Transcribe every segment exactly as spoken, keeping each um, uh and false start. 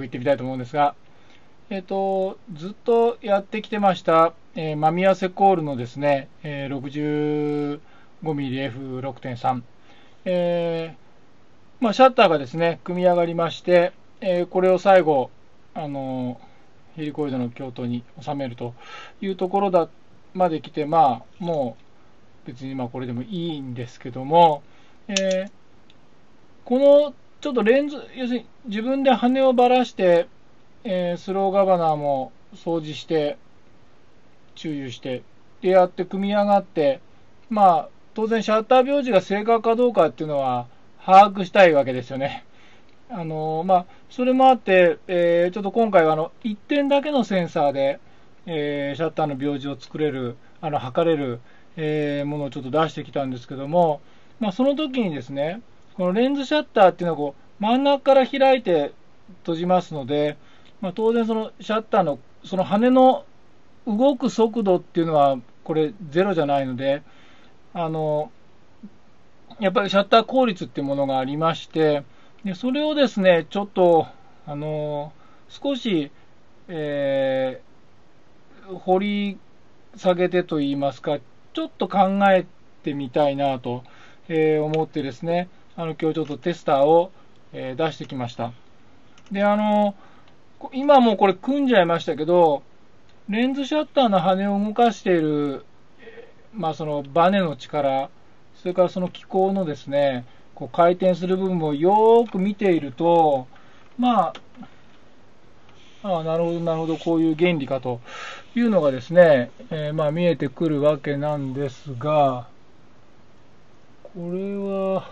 行ってみたいと思うんですが、えっと、ずっとやってきてました、えー、マミヤセコールのですね、えー、ろくじゅうごミリエフろくてんさん、えーまあ、シャッターがですね、組み上がりまして、えーこれを最後、あのヘリコイドの鏡頭に収めるというところだまで来て、まあ、もう別にまあこれでもいいんですけども、えーこのちょっとレンズ、要するに自分で羽をばらして、えースローガバナーも掃除して、注油して、でやって組み上がって、まあ、当然シャッター表示が正確かどうかっていうのは把握したいわけですよね。あのまあ、それもあって、えーちょっと今回はあのいってんだけのセンサーで、えーシャッターの表示を作れる、あの測れる、えーものをちょっと出してきたんですけども、まあ、その時にですね、このレンズシャッターっていうのはこう真ん中から開いて閉じますので、まあ、当然そのシャッターのその羽の動く速度っていうのはこれゼロじゃないので、あのやっぱりシャッター効率っていうものがありまして、でそれをですね、ちょっと、あの少し、えー掘り下げてといいますか、ちょっと考えてみたいなと、えー思ってですね、あの今日ちょっとテスターを、えー出してきました。で、あの今もうこれ組んじゃいましたけど、レンズシャッターの羽を動かしている、まあ、そのバネの力、それからその機構のですね、こう回転する部分をよーく見ていると、まあ、あなるほど、なるほど、こういう原理かというのがですね、えーまあ、見えてくるわけなんですが、これは、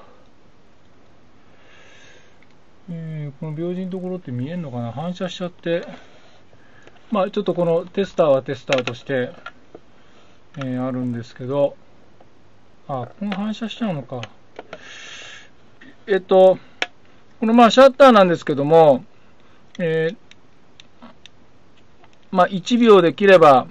えーこの病人のところって見えるのかな、反射しちゃって、まあ、ちょっとこのテスターはテスターとして、えーあるんですけど、あ、この反射しちゃうのか。えっと、このまあシャッターなんですけども、えーまあ、いちびょうで切れば、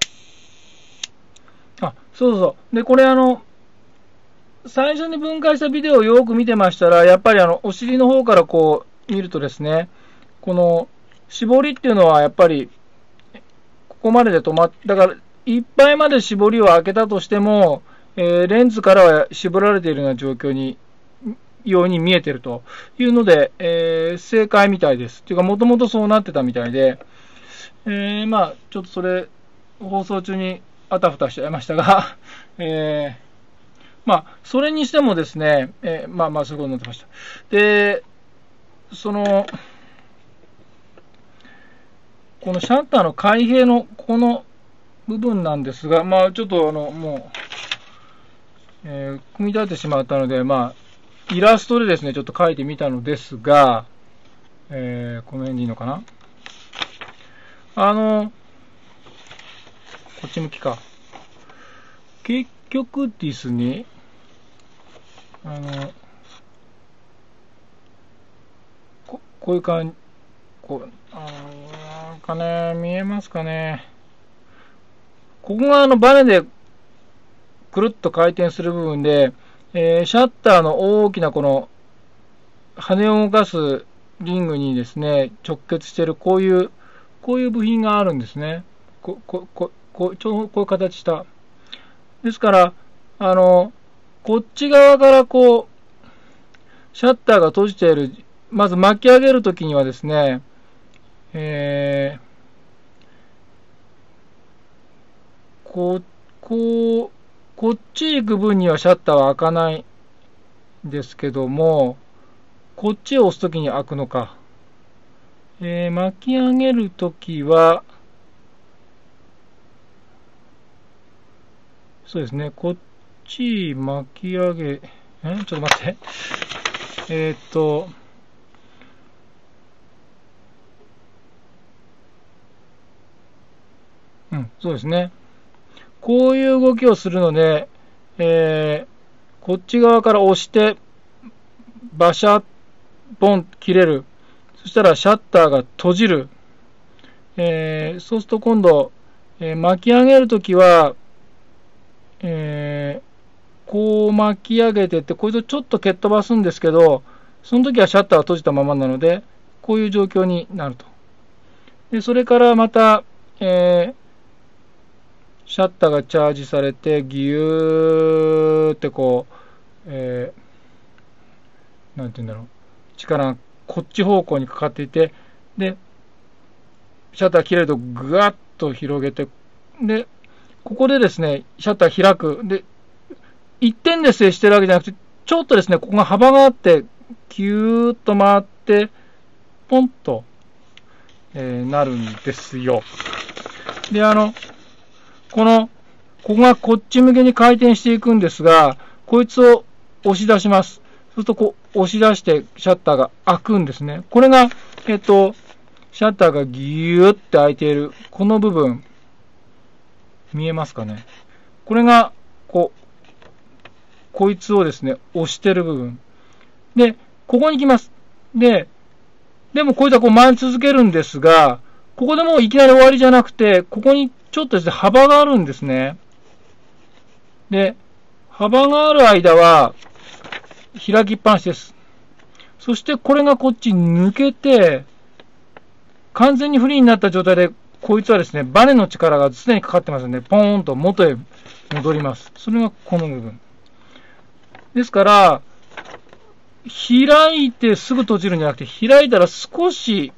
あ、そうそうそう。で、これあの、最初に分解したビデオをよく見てましたら、やっぱりあの、お尻の方からこう見るとですね、この絞りっていうのはやっぱり、ここまでで止まっ、だから、いっぱいまで絞りを開けたとしても、えーレンズからは絞られているような状況に、ように見えてるというので、えー正解みたいです。っていうか、もともとそうなってたみたいで、えー、まあ、ちょっとそれ、放送中にあたふたしちゃいましたが、えー、まあ、それにしてもですね、えー、まあまあ、そういうことになってました。で、その、このシャッターの開閉のこの部分なんですが、まあ、ちょっとあの、もう、えー、組み立ててしまったので、まあ、イラストでですね、ちょっと描いてみたのですが、えー、この辺でいいのかな。あの、こっち向きか。結局ですね、あの、ここういう感じ、こう、あのなんかね、見えますかね。ここがあのバネでくるっと回転する部分で、えーシャッターの大きなこの羽を動かすリングにですね、直結しているこういう、こういう部品があるんですね。ここここちょうどこういう形した。ですから、あの、こっち側からこう、シャッターが閉じている、まず巻き上げるときにはですね、えー、こう、こう、こっち行く分にはシャッターは開かないんですけども、こっちを押すときに開くのか。えー、巻き上げるときは、そうですね、こっち巻き上げ、えちょっと待って。えー、っと、うん、そうですね。こういう動きをするので、えー、こっち側から押して、バシャッ、ボン、切れる。そしたらシャッターが閉じる。えー、そうすると今度、えー、巻き上げるときは、えー、こう巻き上げてって、こいつをちょっと蹴っ飛ばすんですけど、その時はシャッターが閉じたままなので、 こういう状況になると。で、それからまた、えー、シャッターがチャージされて、ギューってこう、えー、なんて言うんだろう。力がこっち方向にかかっていて、で、シャッター切れるとぐわっと広げて、で、ここでですね、シャッター開く。で、一点で接してるわけじゃなくて、ちょっとですね、ここが幅があって、キューッと回って、ポンと、えー、なるんですよ。で、あの、この、ここがこっち向けに回転していくんですが、こいつを押し出します。そうすると、こう、押し出してシャッターが開くんですね。これが、えっと、シャッターがギューって開いている、この部分、見えますかね。これが、こう、こいつをですね、押してる部分。で、ここに来ます。で、でもこいつはこう回り続けるんですが、ここでもういきなり終わりじゃなくて、ここにちょっとですね、幅があるんですね。で、幅がある間は、開きっぱなしです。そしてこれがこっち抜けて、完全にフリーになった状態で、こいつはですね、バネの力が常にかかってますので、ポーンと元へ戻ります。それがこの部分。ですから、開いてすぐ閉じるんじゃなくて、開いたら少し、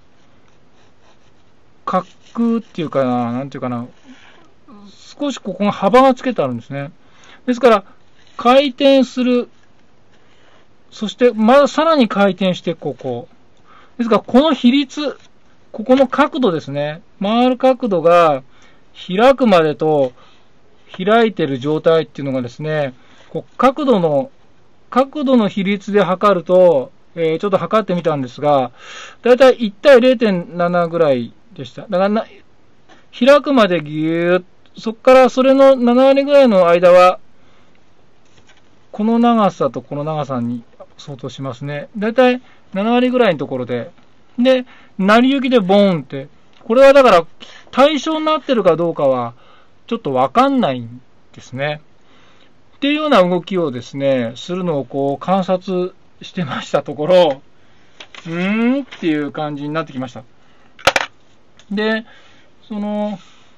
カックっていうかな、なんていうかな、少しここが幅がつけてあるんですね。ですから、回転する、そしてまださらに回転して、ここ。ですから、この比率、ここの角度ですね。回る角度が開くまでと開いてる状態っていうのがですね、こう角度の、角度の比率で測ると、えー、ちょっと測ってみたんですが、だいたいいち対 れいてんなな ぐらいでした。だからな、開くまでぎゅーっと、そこからそれのなな割ぐらいの間は、この長さとこの長さに相当しますね。だいたいなな割ぐらいのところで、で、成り行きでボーンって、これはだから対象になってるかどうかはちょっとわかんないんですね。っていうような動きをですね、するのをこう観察してましたところ、うーんっていう感じになってきました。で、その、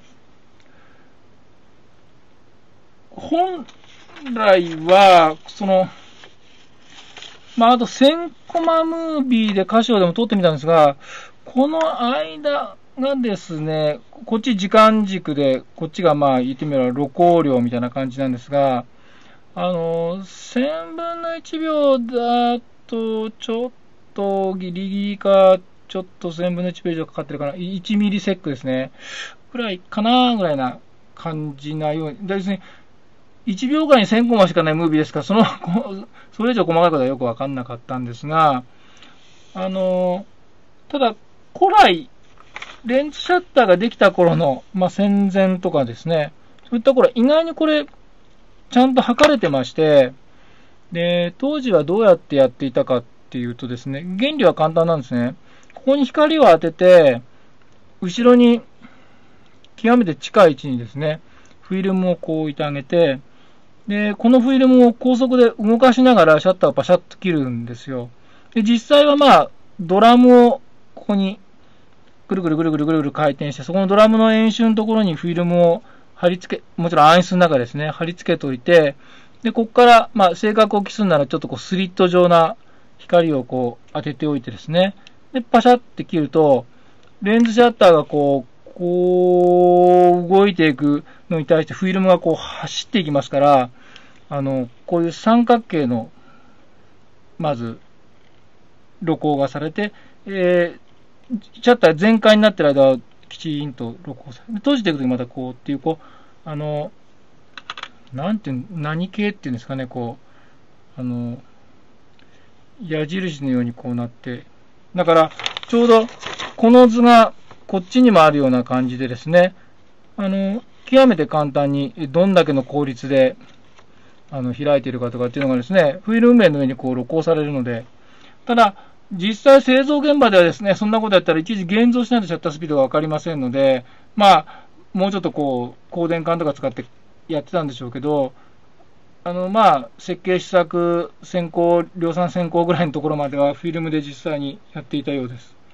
本来は、その、まあ、あとせんコマムービーで歌唱でも撮ってみたんですが、この間がですね、こっち時間軸で、こっちがまあ言ってみれば露光量みたいな感じなんですが、あの、せんぶんのいちびょうだと、ちょっとギリギリか、ちょっとせんぶんのいちびょう以上かかってるかな、いちミリセックですね、ぐらいかな、ぐらいな感じなように、ですね、いちびょうかんにせんコマしかないムービーですから、その、それ以上細かいことはよくわかんなかったんですが、あの、ただ、古来、レンズシャッターができた頃の、まあ、戦前とかですね、そういった頃、意外にこれ、ちゃんと測れてまして、で、当時はどうやってやっていたかっていうとですね、原理は簡単なんですね。ここに光を当てて、後ろに、極めて近い位置にですね、フィルムをこう置いてあげて、で、このフィルムを高速で動かしながらシャッターをパシャッと切るんですよ。で、実際はまあ、ドラムをここにぐるぐるぐるぐるぐるぐる回転して、そこのドラムの円周のところにフィルムを貼り付け、もちろん暗室の中ですね、貼り付けておいて、で、ここから、まあ、正確を期するならちょっとこうスリット状な光をこう当てておいてですね、で、パシャって切ると、レンズシャッターがこう、こう動いていくのに対してフィルムがこう走っていきますから、あの、こういう三角形の、まず、露光がされて、えー、シャッター全開になってる間はきちんと露光されて、閉じていくときまたこうっていう、こう、あの、なんていう、何系っていうんですかね、こう、あの、矢印のようにこうなって、だから、ちょうど、この図が、こっちにもあるような感じでですね、あの、極めて簡単にどんだけの効率であの開いているかとかっていうのがですね、フィルム面の上にこう露光されるので、ただ、実際製造現場ではですね、そんなことやったら一時現像しないとシャッタースピードがわかりませんので、まあ、もうちょっとこう、光電管とか使ってやってたんでしょうけど、あの、まあ、設計試作、先行、量産先行ぐらいのところまではフィルムで実際にやっていたようです。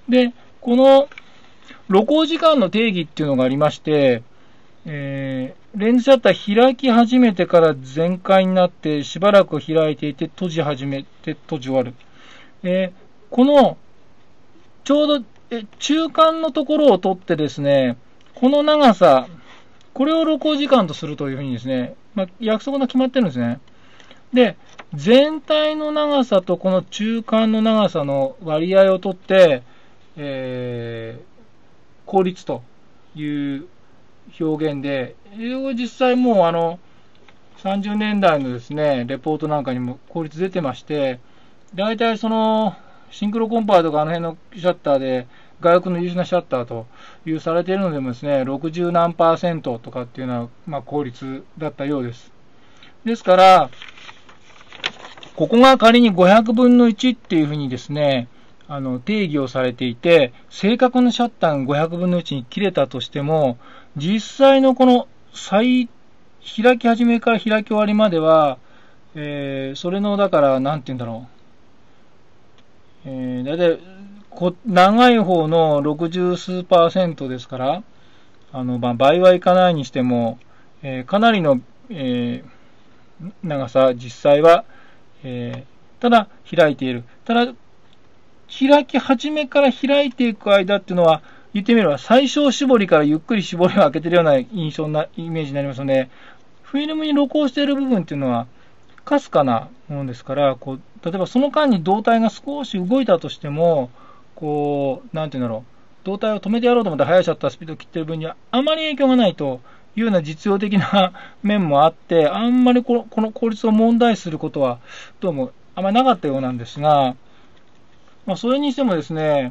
で、この露光時間の定義っていうのがありまして、えー、レンズシャッター開き始めてから全開になってしばらく開いていて閉じ始めて閉じ終わる。えー、このちょうどえ中間のところを取ってですね、この長さ、これを露光時間とするというふうにですね、まあ、約束が決まってるんですね。で、全体の長さとこの中間の長さの割合を取って、えー、効率という表現で、実際もうあのさんじゅうねんだいのですね、レポートなんかにも効率出てまして、大体そのシンクロコンパーとかあの辺のシャッターで外国の優秀なシャッターというされているのでもですね、ろくじゅうなんパーセントとかっていうのは、まあ、効率だったようです。ですから、ここが仮にごひゃくぶんのいちっていうふうにですね、あの定義をされていて、正確なシャッターがごひゃくぶんのいちに切れたとしても、実際のこの最開き始めから開き終わりまでは、えー、それのだからなんて言うんだろう、えー、だいたいこ長い方のろくじゅうすうパーセントですから、あの、まあ、倍はいかないにしても、えー、かなりの、えー、長さ実際は、えー、ただ開いている。ただ開き始めから開いていく間っていうのは、言ってみれば最小絞りからゆっくり絞りを開けているような印象なイメージになりますので、フィルムに露光している部分っていうのはかすかなものですから、こう例えばその間に導体が少し動いたとしても、こうなんていうんだろう、導体を止めてやろうと思って速いシャッタースピードを切っている分にはあまり影響がないというような実用的な面もあって、あんまりこの、この効率を問題視することはどうもあまりなかったようなんですが、まあ、それにしてもですね、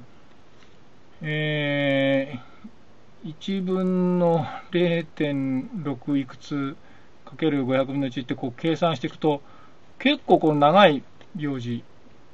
えー、いちぶんの れいてんろく いくつかけるごひゃくぶんのいちってこう計算していくと、結構この長い行事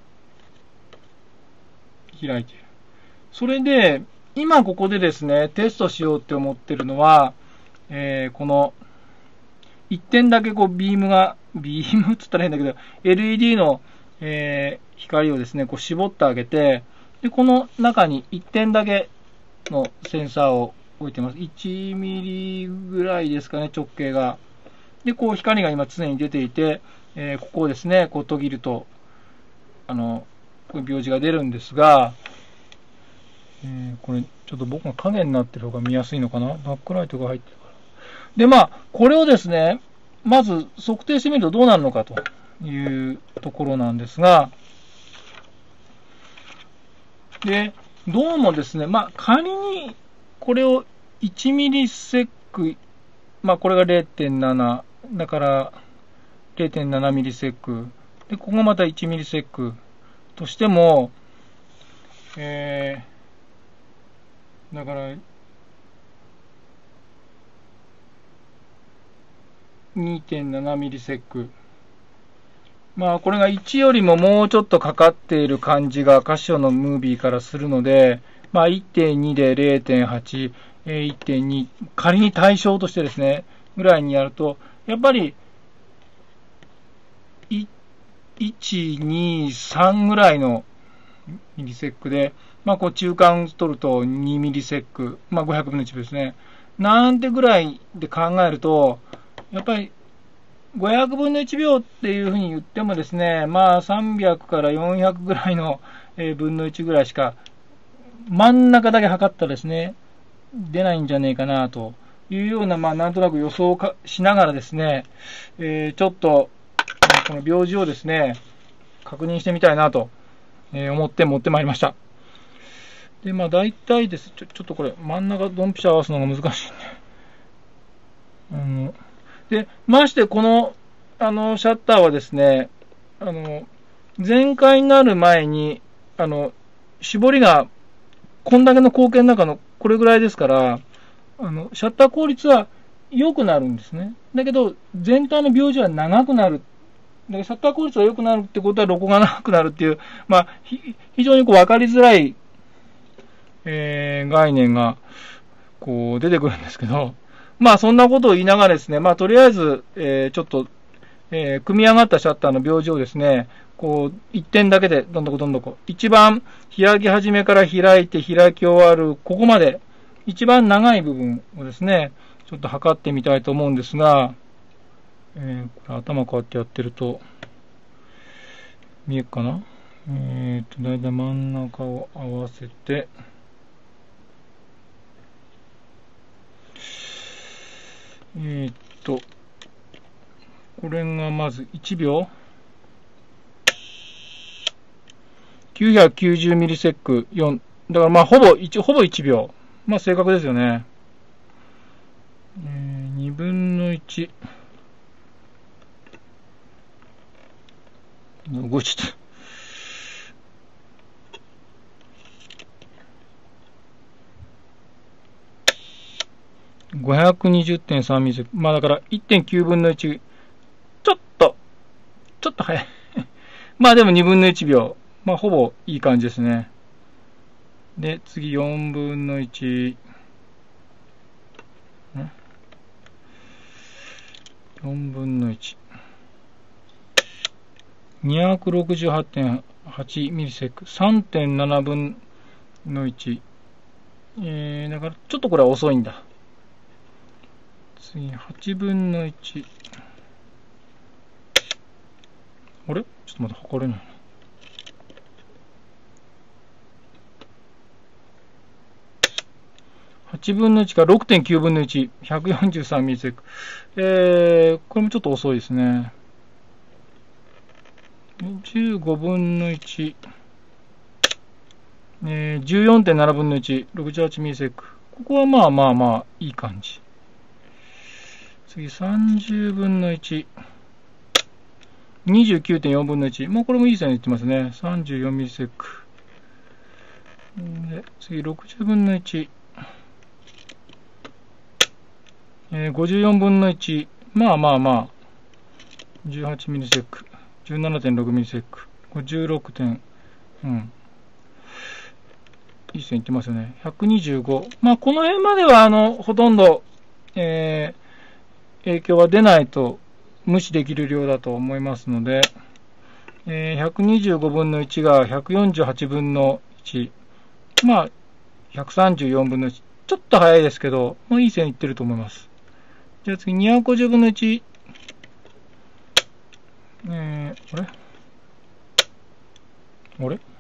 開いている。それで、今ここでですね、テストしようって思ってるのは、えー、このいってんだけこうビームが、ビームって言ったら変だけど、エルイーディー の、えー、光をですね、こう絞ってあげて、で、この中にいってんだけのセンサーを置いてます。いちミリぐらいですかね、直径が。で、こう光が今常に出ていて、えー、ここをですね、こう途切ると、あの、こういう表示が出るんですが、えー、これ、ちょっと僕が影になってる方が見やすいのかな？バックライトが入ってるから。で、まあ、これをですね、まず測定してみるとどうなるのかというところなんですが、で、どうもですね、まあ、仮にこれをいちミリセック、まあ、これが れいてんなな、だから れいてんななミリセック、で、ここがまたいちミリセックとしても、えー、だから、にてんななミリセック。まあ、これがいちよりももうちょっとかかっている感じがカシオのムービーからするので、まあ、いってんに で れいてんはち、いってんに、仮に対象としてですね、ぐらいにやると、やっぱり、いち、に、さんぐらいのミリセックで、まあ、こう中間取るとにミリセック、まあ、ごひゃくぶんのいちですね。なんてぐらいで考えると、やっぱりごひゃくぶんのいちびょうっていうふうに言ってもですね、まあさんびゃくからよんひゃくぐらいの分のいちぐらいしか、真ん中だけ測ったらですね、出ないんじゃねえかなというような、まあなんとなく予想かしながらですね、えー、ちょっとこの表示をですね、確認してみたいなと思って持ってまいりました。で、まあ大体です、ちょ、ちょっとこれ真ん中ドンピシャ合わすのが難しいんで。あので、ましてこの、あの、シャッターはですね、あの、全開になる前に、あの、絞りが、こんだけの光圏の中のこれぐらいですから、あの、シャッター効率は良くなるんですね。だけど、全体の描示は長くなる。で、シャッター効率が良くなるってことは、露光が長くなるっていう、まあ、非常にこう分かりづらい、えー、概念が、こう、出てくるんですけど、まあそんなことを言いながらですね、まあとりあえず、えー、ちょっとえー、組み上がったシャッターの描字をですね、こう、一点だけでどんどこどんどこ、一番開き始めから開いて開き終わる、ここまで、一番長い部分をですね、ちょっと測ってみたいと思うんですが、えー、これ頭こうやってやってると、見えるかな？えーと、だいたい真ん中を合わせて、えーと、これがまずいちびょう。きゅうひゃくきゅうじゅうミリセックよん。だからまあほぼいち、ほぼいちびょう。まあ正確ですよね。えー、にぶんのいち。動いちゃった。ごひゃくにじゅってんさんミリセック。まあだから いってんきゅうぶんのいち。ちょっと、ちょっと早い。まあでもにぶんのいちびょう。まあほぼいい感じですね。で、次よんぶんのいち。よんぶんのいち。にひゃくろくじゅうはちてんはちミリセック。さんてんななぶんのいち。えー、だからちょっとこれは遅いんだ。次、はちぶんのいち。あれ？ちょっとまだ測れないな。はちぶんのいちから ろくてんきゅうぶんのいち。ひゃくよんじゅうさんミリセック。えー、これもちょっと遅いですね。じゅうごぶんのいち。えー、じゅうよんてんななぶんのいち。ろくじゅうはちミリセック。ここはまあまあまあ、いい感じ。次、さんじゅうぶんのいち。にじゅうきゅうてんよんぶんのいち。まあこれもいい線いってますね。さんじゅうよんミリセック。で、次、ろくじゅうぶんのいち。えー、ごじゅうよんぶんのいち。まあまあまあ。じゅうはちミリセック。じゅうななてんろくミリセック。ごじゅうろくてん。うん。いい線いってますよね。ひゃくにじゅうご。まあこの辺までは、あの、ほとんど、えー、影響は出ないと無視できる量だと思いますので、えー、ひゃくにじゅうごぶんのいちがひゃくよんじゅうはちぶんのいち。まあ、ひゃくさんじゅうよんぶんのいち。ちょっと早いですけど、まあいい線いってると思います。じゃあ次、にひゃくごじゅうぶんのいち。えー、あれあれ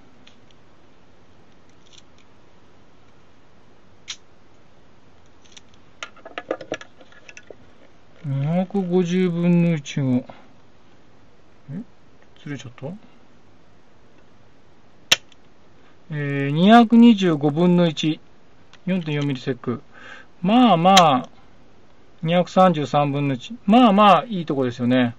にひゃくごじゅうぶんのいちが、えずれちゃった？えー、にひゃくにじゅうごぶんのいち。よんてんよんミリセック。まあまあ、にひゃくさんじゅうさんぶんのいち。まあまあ、いいとこですよね。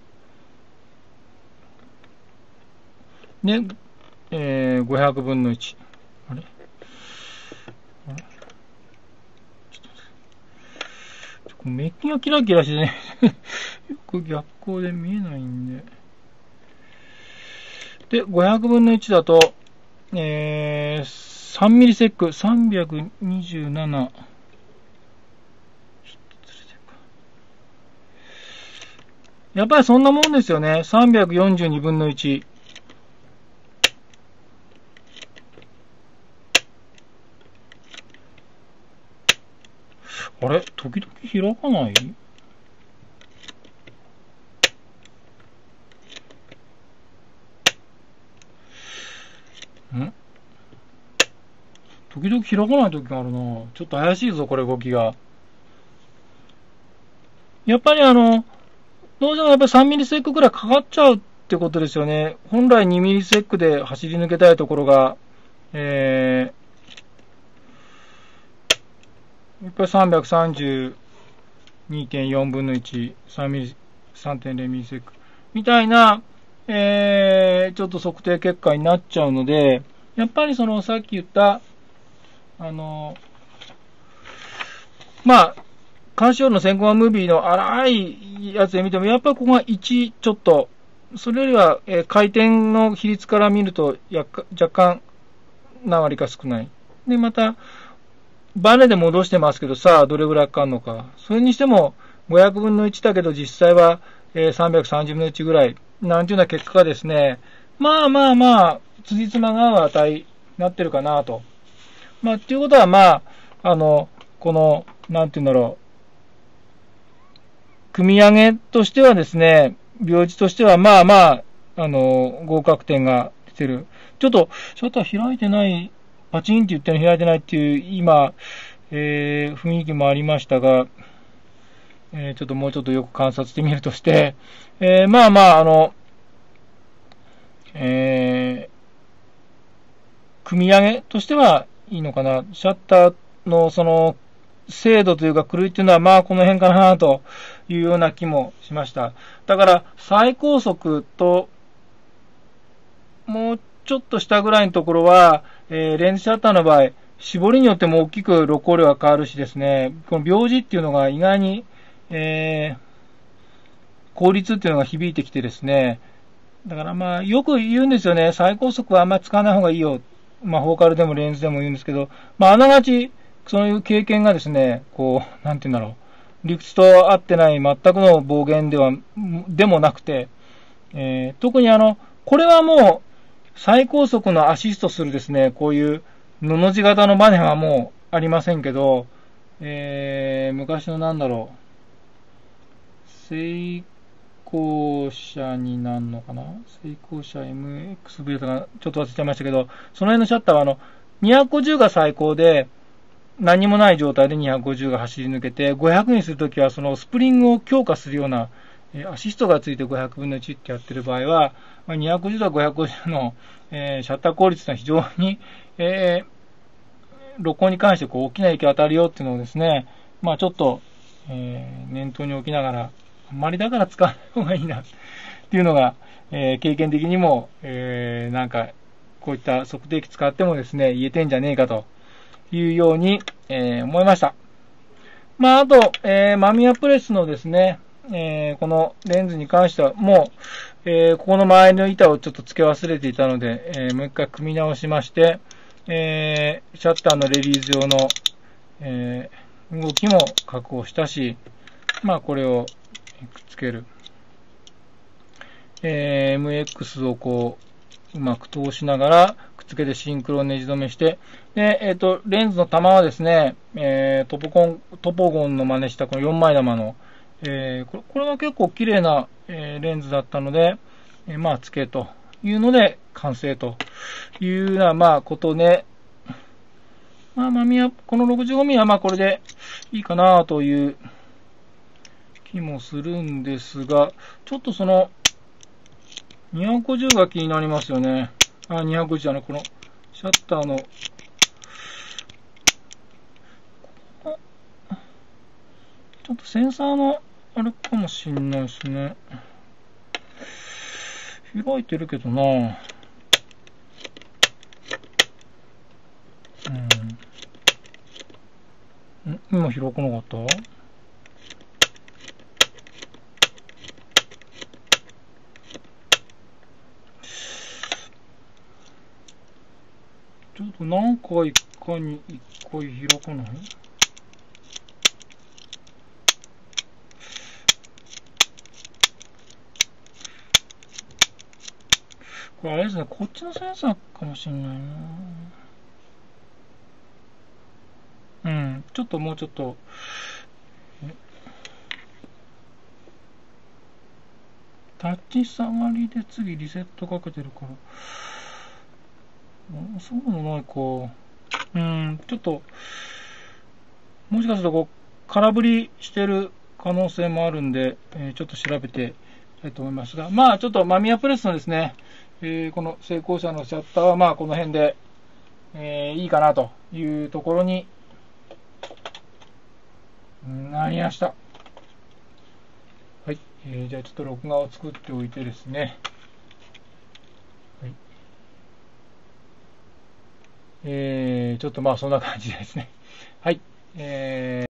で、えー、ごひゃくぶんのいち。あれあれちょっと待って。メッキがキラキラしてね、よく逆光で見えないんで。で、ごひゃくぶんのいちだと、えー、さんミリセック、さんびゃくにじゅうなな。やっぱりそんなもんですよね。さんびゃくよんじゅうにぶんのいち。あれ時々開かない？ん時々開かない時があるな。ちょっと怪しいぞ、これ動きが。やっぱりあの、どうしてもやっぱりさんミリセックくらいかかっちゃうってことですよね。本来にミリセックで走り抜けたいところが、えー、やっぱりさんびゃくさんじゅうにてんよんぶんのいち、さんミリ、さんてんゼロミリセックみたいな、えー、ちょっと測定結果になっちゃうので、やっぱりそのさっき言った、あの、まあ、監視用のセンコマムービーの荒いやつで見ても、やっぱりここがいちちょっと、それよりは、えー、回転の比率から見ると、や若干何割か少ない。で、また、バネで戻してますけど、さあ、どれぐらいかかるのか。それにしても、ごひゃくぶんのいちだけど、実際はえー、さんびゃくさんじゅうぶんのいちぐらい、なんていうような結果がですね、まあまあまあ、辻褄が合う値になってるかなと。まあ、っていうことは、まあ、あの、この、なんていうんだろう、組み上げとしてはですね、病児としては、まあまあ、あの、合格点が出てる。ちょっと、シャッター開いてない、パチンって言ってるの開いてないっていう、今、えー、雰囲気もありましたが、えー、ちょっともうちょっとよく観察してみるとして、えー、まあまあ、あの、えー、組み上げとしてはいいのかな。シャッターのその精度というか狂いっていうのはまあこの辺かなというような気もしました。だから最高速ともうちょっと下ぐらいのところは、えー、レンズシャッターの場合、絞りによっても大きく露光量が変わるしですね、この描字っていうのが意外に、えー、効率っていうのが響いてきてですね、だからまあ、よく言うんですよね。最高速はあんまり使わない方がいいよ。まあ、フォーカルでもレンズでも言うんですけど、まあ、あながち、そういう経験がですね、こう、なんて言うんだろう。理屈と合ってない全くの暴言では、でもなくて、えー、特にあの、これはもう、最高速のアシストするですね、こういう、のの字型のバネはもうありませんけど、えー、昔のなんだろう、セ成功者になるのかな、成功者 エムエックスブイ とかちょっと忘れちゃいましたけど、その辺のシャッターはあのにひゃくごじゅうが最高で、何もない状態でにひゃくごじゅうが走り抜けて、ごひゃくにするときはそのスプリングを強化するような、アシストがついてごひゃくぶんのいちってやってる場合は、にひゃくごじゅうとごひゃくごじゅうの、えー、シャッター効率が非常に、えー、録音に関してこう大きな影響を与えるよっていうのをですね、まあちょっと、えー、念頭に置きながら、あんまりだから使わない方がいいなっていうのが、えー、経験的にも、えー、なんか、こういった測定器使ってもですね、言えてんじゃねえかというように、えー、思いました。まあ、あと、えー、マミヤプレスのですね、えー、このレンズに関しては、もう、えー、ここの周りの板をちょっと付け忘れていたので、えー、もう一回組み直しまして、えー、シャッターのレリース用の、えー、動きも確保したし、まあ、これをくっつける。えー、エムエックス をこう、うまく通しながら、くっつけてシンクロねじ止めして、で、えっ、ー、と、レンズの玉はですね、えー、トポコン、トポゴンの真似したこのよんまい玉の、えー、これこれは結構綺麗な、えー、レンズだったので、えー、まあ、つけというので、完成というような、まあ、ことで、まあ、まあ、みや、この ろくじゅうごミリ はまあ、これでいいかなという気もするんですが、ちょっとその、にひゃくごじゅうが気になりますよね。あ、にひゃくごじゅうじゃない、このシャッターの、ちょっとセンサーのあれかもしんないですね。開いてるけどなぁ。うん。ん今開かなかった？ちょっと何回かに一回開かない？これあれですね、こっちのセンサーかもしんないな。うん、ちょっともうちょっと、タッチ下がりで次リセットかけてるから。そうでもないか。うん、ちょっと、もしかするとこう、空振りしてる可能性もあるんで、えー、ちょっと調べていきたいと思いますが、まあちょっとマミヤプレスのですね、えー、この成功者のシャッターはまあこの辺で、えー、いいかなというところになりました。はい、えー、じゃあちょっと録画を作っておいてですね、はい、えー、ちょっとまあそんな感じですね。はい、えー